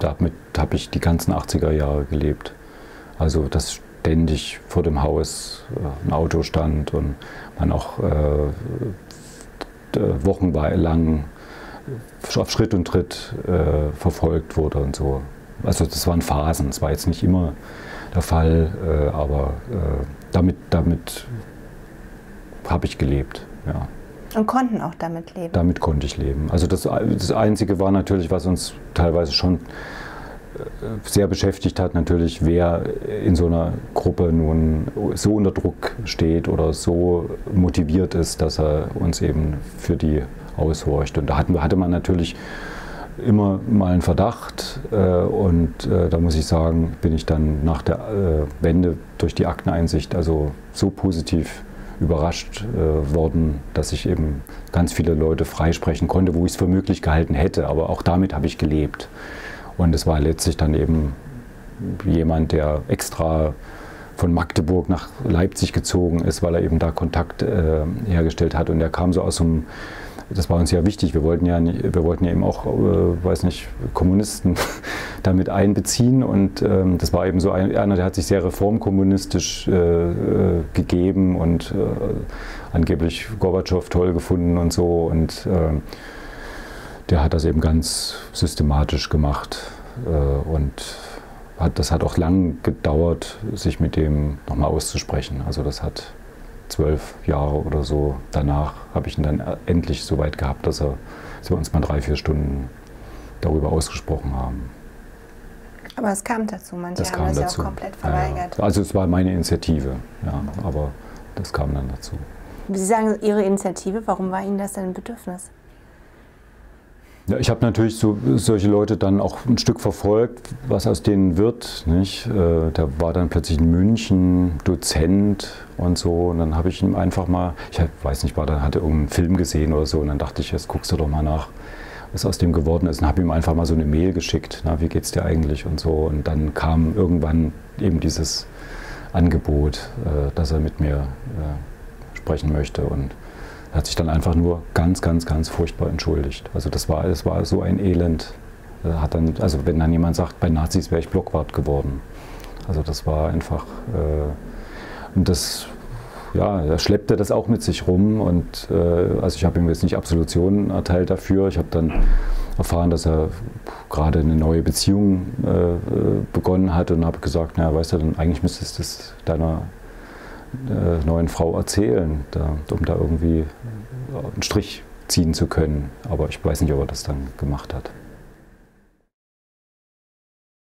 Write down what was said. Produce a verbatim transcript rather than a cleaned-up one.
damit habe ich die ganzen achtziger Jahre gelebt. Also dass ständig vor dem Haus äh, ein Auto stand und man auch äh, wochenlang auf Schritt und Tritt äh, verfolgt wurde und so. Also das waren Phasen, das war jetzt nicht immer der Fall, äh, aber äh, damit, damit habe ich gelebt. Ja. Und konnten auch damit leben? Damit konnte ich leben. Also das, das Einzige war natürlich, was uns teilweise schon sehr beschäftigt hat, natürlich, wer in so einer Gruppe nun so unter Druck steht oder so motiviert ist, dass er uns eben für die aushorcht. Und da hatten, hatte man natürlich immer mal einen Verdacht äh, und äh, da muss ich sagen, bin ich dann nach der äh, Wende durch die Akteneinsicht also so positiv überrascht äh, worden, dass ich eben ganz viele Leute freisprechen konnte, wo ich es für möglich gehalten hätte, aber auch damit habe ich gelebt. Und es war letztlich dann eben jemand, der extra von Magdeburg nach Leipzig gezogen ist, weil er eben da Kontakt äh, hergestellt hat. Und er kam so aus einem, das war uns ja wichtig, wir wollten ja, wir wollten ja eben auch, äh, weiß nicht, Kommunisten damit einbeziehen. Und ähm, das war eben so ein, einer, der hat sich sehr reformkommunistisch äh, äh, gegeben und äh, angeblich Gorbatschow toll gefunden und so. Und äh, der hat das eben ganz systematisch gemacht äh, und hat, das hat auch lang gedauert, sich mit dem nochmal auszusprechen. Also das hat zwölf Jahre oder so danach, habe ich ihn dann endlich so weit gehabt, dass, er, dass wir uns mal drei, vier Stunden darüber ausgesprochen haben. Aber es kam dazu, manche das haben kam das dazu. ja auch komplett verweigert. Ja, also es war meine Initiative, ja, aber das kam dann dazu. Sie sagen Ihre Initiative, warum war Ihnen das denn ein Bedürfnis? Ja, ich habe natürlich so, solche Leute dann auch ein Stück verfolgt, was aus denen wird. Nicht? Äh, der war dann plötzlich in München Dozent und so. Und dann habe ich ihm einfach mal, ich weiß nicht, war da, hatte irgendeinen Film gesehen oder so. Und dann dachte ich, jetzt guckst du doch mal nach, was aus dem geworden ist. Und habe ihm einfach mal so eine Mail geschickt. Na, wie geht's dir eigentlich und so. Und dann kam irgendwann eben dieses Angebot, äh, dass er mit mir äh, sprechen möchte. Und er hat sich dann einfach nur ganz, ganz, ganz furchtbar entschuldigt. Also das war, das war so ein Elend. Er hat dann, also wenn dann jemand sagt, bei Nazis wäre ich Blockwart geworden. Also das war einfach, äh, und das, ja, er schleppte das auch mit sich rum. Und äh, also ich habe ihm jetzt nicht Absolution erteilt dafür. Ich habe dann erfahren, dass er gerade eine neue Beziehung äh, begonnen hat und habe gesagt, na, weißt du, dann eigentlich müsstest du es deiner äh, neuen Frau erzählen, da, um da irgendwie einen Strich ziehen zu können. Aber ich weiß nicht, ob er das dann gemacht hat.